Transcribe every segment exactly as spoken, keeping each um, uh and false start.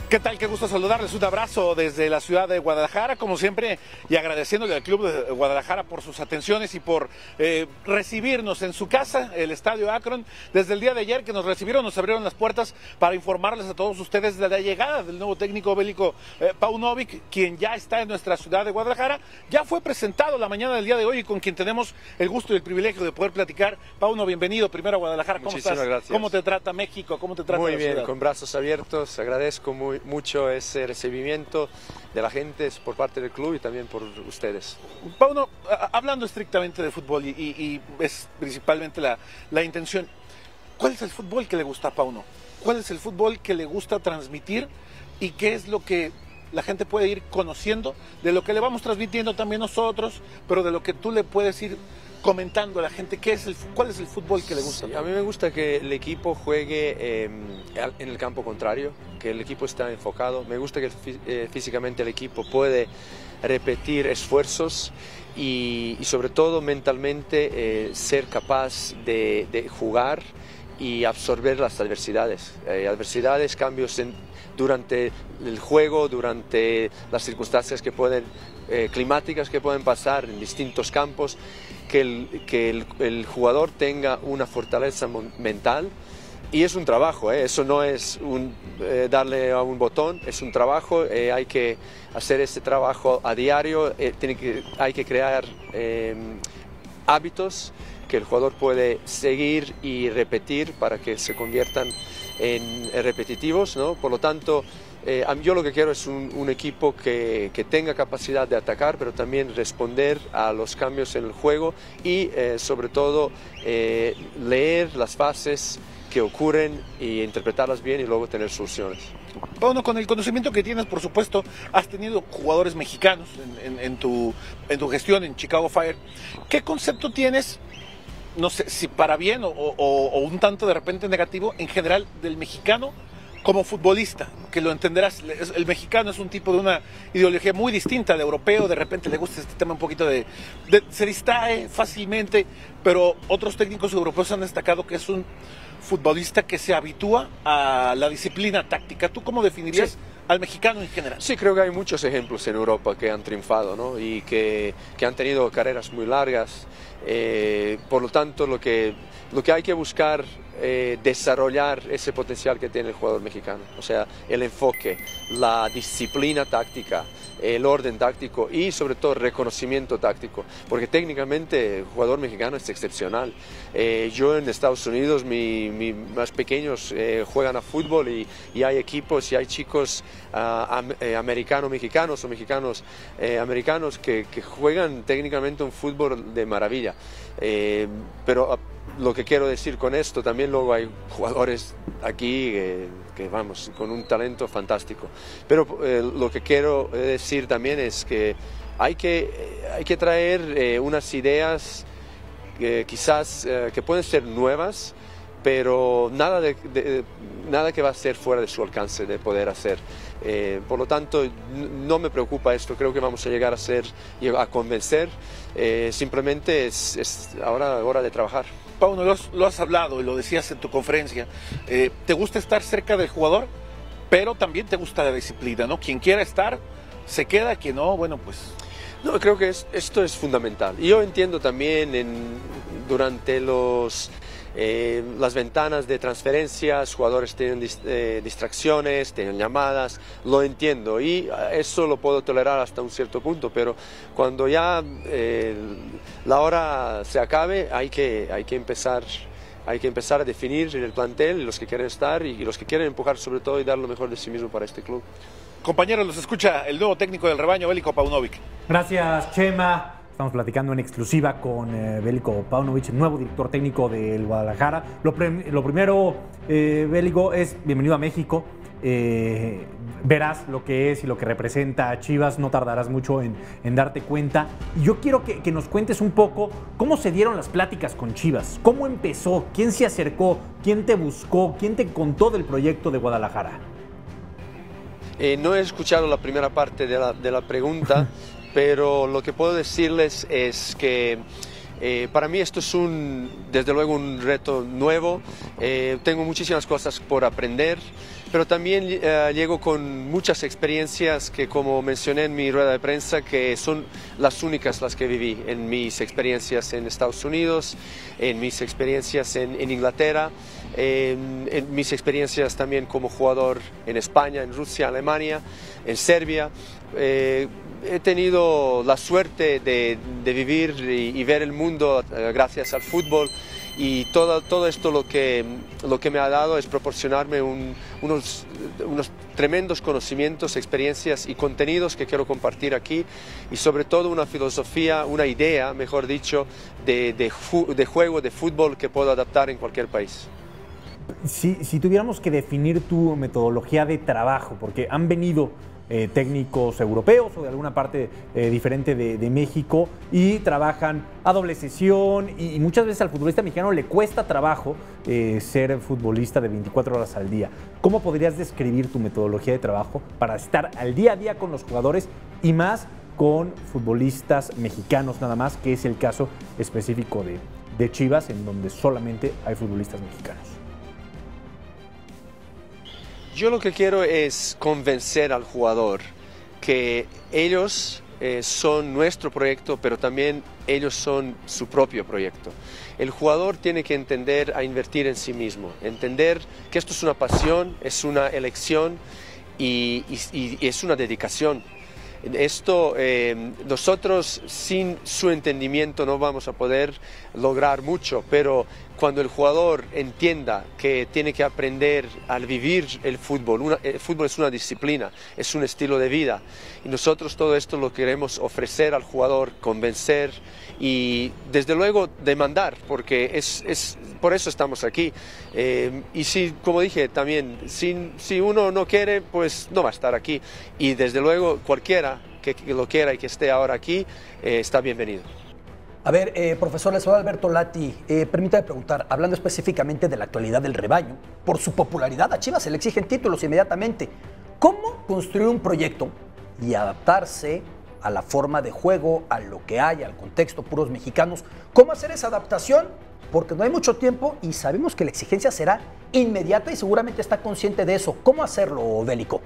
¿Qué tal? Qué gusto saludarles. Un abrazo desde la ciudad de Guadalajara, como siempre, y agradeciéndole al Club de Guadalajara por sus atenciones y por eh, recibirnos en su casa, el Estadio Akron. Desde el día de ayer que nos recibieron, nos abrieron las puertas para informarles a todos ustedes de la llegada del nuevo técnico Veliko eh, Paunovic, quien ya está en nuestra ciudad de Guadalajara. Ya fue presentado la mañana del día de hoy y con quien tenemos el gusto y el privilegio de poder platicar. Pauno, bienvenido primero a Guadalajara. ¿Cómo Muchísimas estás? Gracias. ¿Cómo te trata México? ¿Cómo te trata Muy la bien, ciudad? con brazos abiertos. Agradezco muy, mucho ese recibimiento de la gente por parte del club y también por ustedes. Pauno, hablando estrictamente de fútbol y, y, y es principalmente la, la intención, ¿cuál es el fútbol que le gusta a Pauno? ¿Cuál es el fútbol que le gusta transmitir y qué es lo que la gente puede ir conociendo de lo que le vamos transmitiendo también nosotros, pero de lo que tú le puedes ir comentando a la gente? ¿Qué es el, ¿Cuál es el fútbol que le gusta? Sí, a mí me gusta que el equipo juegue eh, en el campo contrario, que el equipo está enfocado. Me gusta que eh, físicamente el equipo puede repetir esfuerzos y, y sobre todo mentalmente eh, ser capaz de, de jugar y absorber las adversidades. Eh, adversidades, cambios en, durante el juego, durante las circunstancias que pueden, eh, climáticas que pueden pasar en distintos campos. Que, el, que el, el jugador tenga una fortaleza mental, y es un trabajo, ¿eh? Eso no es un, eh, darle a un botón, es un trabajo, eh, hay que hacer ese trabajo a diario, eh, tiene que, hay que crear eh, hábitos que el jugador puede seguir y repetir para que se conviertan en repetitivos, ¿no? Por lo tanto, Eh, yo lo que quiero es un, un equipo que, que tenga capacidad de atacar, pero también responder a los cambios en el juego y eh, sobre todo eh, leer las fases que ocurren y interpretarlas bien y luego tener soluciones. Pauno, con el conocimiento que tienes, por supuesto, has tenido jugadores mexicanos en, en, en, tu, en tu gestión en Chicago Fire. ¿Qué concepto tienes, no sé si para bien o, o, o un tanto de repente negativo, en general del mexicano como futbolista? Que lo entenderás, el mexicano es un tipo de una ideología muy distinta al europeo, de repente le gusta este tema un poquito de, de se distrae fácilmente, pero otros técnicos europeos han destacado que es un futbolista que se habitúa a la disciplina táctica. ¿Tú cómo definirías sí. al mexicano en general? Sí, creo que hay muchos ejemplos en Europa que han triunfado, ¿no? Y que, que han tenido carreras muy largas. Eh, por lo tanto, lo que, lo que hay que buscar eh, desarrollar ese potencial que tiene el jugador mexicano, o sea, el enfoque, la disciplina táctica, el orden táctico y sobre todo el reconocimiento táctico, porque técnicamente el jugador mexicano es excepcional. Eh, yo en Estados Unidos, mis mi más pequeños eh, juegan a fútbol y, y hay equipos y hay chicos uh, am, eh, americanos-mexicanos o mexicanos-americanos eh, que, que juegan técnicamente un fútbol de maravilla. Eh, pero uh, lo que quiero decir con esto, también luego hay jugadores aquí eh, que vamos, con un talento fantástico. Pero eh, lo que quiero decir también es que hay que, eh, hay que traer eh, unas ideas eh, quizás eh, que pueden ser nuevas, pero nada, de, de, nada que va a ser fuera de su alcance de poder hacer. Eh, por lo tanto, no me preocupa esto, creo que vamos a llegar a ser, a convencer, eh, simplemente es, es ahora hora de trabajar. Pauno, lo has, lo has hablado y lo decías en tu conferencia, eh, te gusta estar cerca del jugador, pero también te gusta la disciplina, ¿no? Quien quiera estar, se queda, quien no, bueno, pues... No, creo que es, esto es fundamental. Y yo entiendo también en, durante los... Eh, las ventanas de transferencias, jugadores tienen dist eh, distracciones, tienen llamadas, lo entiendo y eso lo puedo tolerar hasta un cierto punto, pero cuando ya eh, la hora se acabe hay que, hay que empezar hay que empezar a definir el plantel, los que quieren estar y los que quieren empujar sobre todo y dar lo mejor de sí mismo para este club. Compañeros, los escucha el nuevo técnico del rebaño, Veliko Paunovic. Gracias, Chema. Estamos platicando en exclusiva con eh, Veliko Paunovic, nuevo director técnico del Guadalajara. Lo, lo primero, eh, Veliko, es bienvenido a México. Eh, verás lo que es y lo que representa a Chivas, no tardarás mucho en, en darte cuenta. Y yo quiero que, que nos cuentes un poco cómo se dieron las pláticas con Chivas, cómo empezó, quién se acercó, quién te buscó, quién te contó del proyecto de Guadalajara. Eh, no he escuchado la primera parte de la, de la pregunta. Pero lo que puedo decirles es que Eh, para mí esto es un, desde luego un reto nuevo, eh, tengo muchísimas cosas por aprender, pero también eh, llego con muchas experiencias que, como mencioné en mi rueda de prensa, que son las únicas las que viví en mis experiencias en Estados Unidos, en mis experiencias en, en Inglaterra, en, en mis experiencias también como jugador en España, en Rusia, Alemania, en Serbia. Eh, He tenido la suerte de, de vivir y, y ver el mundo eh, gracias al fútbol, y todo, todo esto lo que, lo que me ha dado es proporcionarme un, unos, unos tremendos conocimientos, experiencias y contenidos que quiero compartir aquí, y sobre todo una filosofía, una idea, mejor dicho, de, de, de juego, de fútbol que puedo adaptar en cualquier país. Si, si tuviéramos que definir tu metodología de trabajo, porque han venido Eh, técnicos europeos o de alguna parte eh, diferente de, de México y trabajan a doble sesión, y, y muchas veces al futbolista mexicano le cuesta trabajo eh, ser futbolista de veinticuatro horas al día. ¿Cómo podrías describir tu metodología de trabajo para estar al día a día con los jugadores y más con futbolistas mexicanos nada más, que es el caso específico de, de Chivas, en donde solamente hay futbolistas mexicanos? Yo lo que quiero es convencer al jugador que ellos eh, son nuestro proyecto, pero también ellos son su propio proyecto. El jugador tiene que entender a invertir en sí mismo, entender que esto es una pasión, es una elección y, y, y es una dedicación. Esto, eh, nosotros sin su entendimiento no vamos a poder lograr mucho, pero cuando el jugador entienda que tiene que aprender a vivir el fútbol, una, el fútbol es una disciplina, es un estilo de vida, y nosotros todo esto lo queremos ofrecer al jugador, convencer y desde luego demandar, porque es, es por eso estamos aquí. Eh, y si, como dije también, si, si uno no quiere, pues no va a estar aquí, y desde luego cualquiera que, que lo quiera y que esté ahora aquí, eh, está bienvenido. A ver, eh, profesor, les soy Alberto Lati. Eh, permítame preguntar, hablando específicamente de la actualidad del rebaño, por su popularidad a Chivas se le exigen títulos inmediatamente. ¿Cómo construir un proyecto y adaptarse a la forma de juego, a lo que hay, al contexto puros mexicanos? ¿Cómo hacer esa adaptación? Porque no hay mucho tiempo y sabemos que la exigencia será inmediata y seguramente está consciente de eso. ¿Cómo hacerlo, Bélico?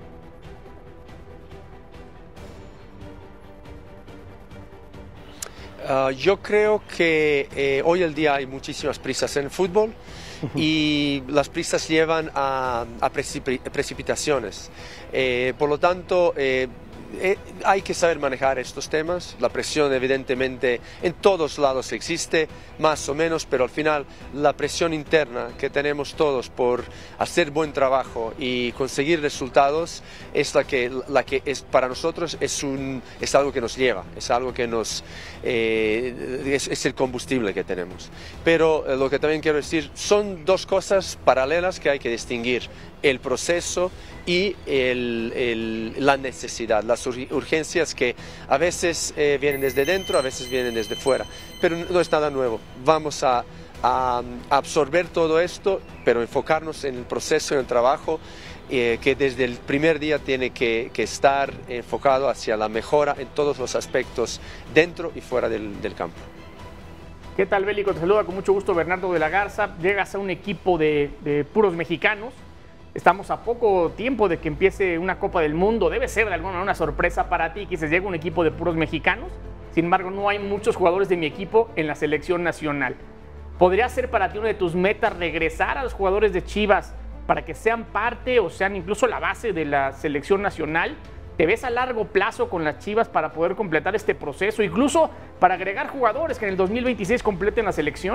Uh, yo creo que eh, hoy el día hay muchísimas prisas en el fútbol y las prisas llevan a, a precip precipitaciones. Eh, por lo tanto, eh, eh, hay que saber manejar estos temas. La presión evidentemente en todos lados existe, más o menos, pero al final la presión interna que tenemos todos por hacer buen trabajo y conseguir resultados es la que, la que es, para nosotros es, un, es algo que nos lleva, es algo que nos... Eh, es, es el combustible que tenemos. Pero eh, lo que también quiero decir, son dos cosas paralelas que hay que distinguir: el proceso y el, el, la necesidad, las urgencias que a veces eh, vienen desde dentro, a veces vienen desde fuera, pero no es nada nuevo. Vamos a, a, a absorber todo esto, pero enfocarnos en el proceso, en el trabajo, eh, que desde el primer día tiene que, que estar enfocado hacia la mejora en todos los aspectos, dentro y fuera del, del campo. ¿Qué tal, Bélico? Te saluda con mucho gusto Bernardo de la Garza. Llegas a un equipo de, de puros mexicanos. Estamos a poco tiempo de que empiece una Copa del Mundo. Debe ser de alguna manera una sorpresa para ti que se llegue un equipo de puros mexicanos. Sin embargo, no hay muchos jugadores de mi equipo en la selección nacional. ¿Podría ser para ti una de tus metas regresar a los jugadores de Chivas para que sean parte o sean incluso la base de la selección nacional? ¿Te ves a largo plazo con las Chivas para poder completar este proceso, incluso para agregar jugadores que en el dos mil veintiséis completen la selección?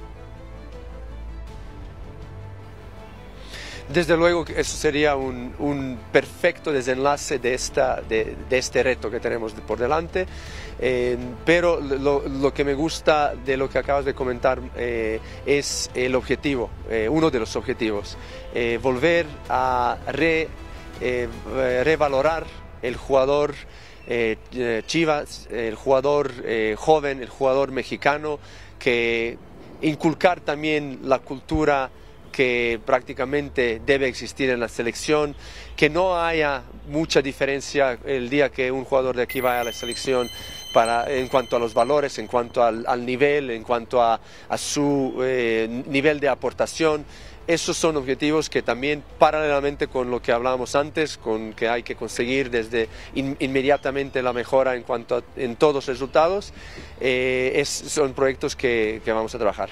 Desde luego que eso sería un, un perfecto desenlace de, esta, de, de este reto que tenemos por delante, eh, pero lo, lo que me gusta de lo que acabas de comentar eh, es el objetivo, eh, uno de los objetivos, eh, volver a re, eh, revalorar el jugador eh, Chivas, el jugador eh, joven, el jugador mexicano, que inculcar también la cultura que prácticamente debe existir en la selección, que no haya mucha diferencia el día que un jugador de aquí vaya a la selección para, en cuanto a los valores, en cuanto al, al nivel, en cuanto a, a su eh, nivel de aportación. Esos son objetivos que también, paralelamente con lo que hablábamos antes, con que hay que conseguir desde in, inmediatamente la mejora en cuanto a, en todos los resultados, eh, es, son proyectos que, que vamos a trabajar.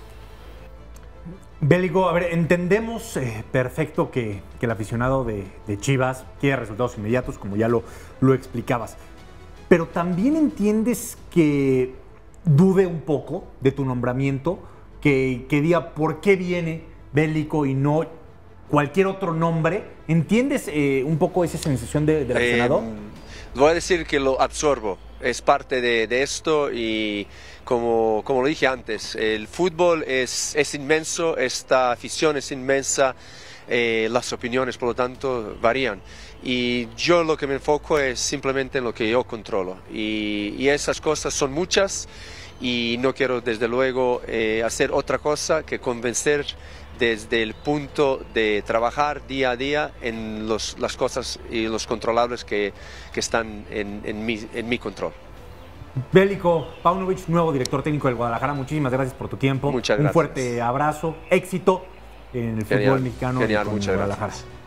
Bélico, a ver, entendemos eh, perfecto que, que el aficionado de, de Chivas quiere resultados inmediatos, como ya lo, lo explicabas, pero también entiendes que dude un poco de tu nombramiento, que, que diga por qué viene Bélico y no cualquier otro nombre. ¿Entiendes eh, un poco esa sensación de, del aficionado? Eh, voy a decir que lo absorbo, es parte de, de esto y como, como lo dije antes, el fútbol es, es inmenso, esta afición es inmensa, eh, las opiniones por lo tanto varían y yo lo que me enfoco es simplemente en lo que yo controlo y, y esas cosas son muchas y no quiero desde luego eh, hacer otra cosa que convencer desde el punto de trabajar día a día en los, las cosas y los controlables que, que están en, en, mi, en mi control. Bélico Paunovic, nuevo director técnico del Guadalajara, muchísimas gracias por tu tiempo. Muchas gracias. Un fuerte abrazo, éxito en el Genial, fútbol mexicano genial, y con muchas Guadalajara. gracias.